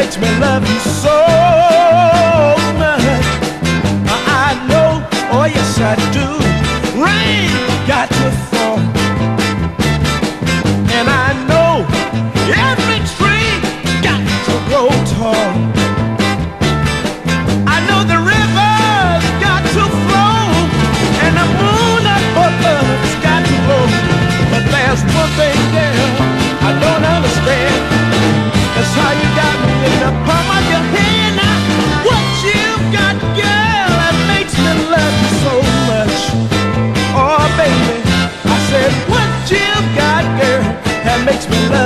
makes me love you so much. I know, oh yes I do, rain got to fall, and I know every tree got to grow tall. I know the river's got to flow, and the moon above us got to glow. But there's one thing, girl, I don't understand. That's how you got me in the palm of your hand. Now, what you got, girl, that makes me love you so much. Oh, baby, I said, what you got, girl, that makes me love you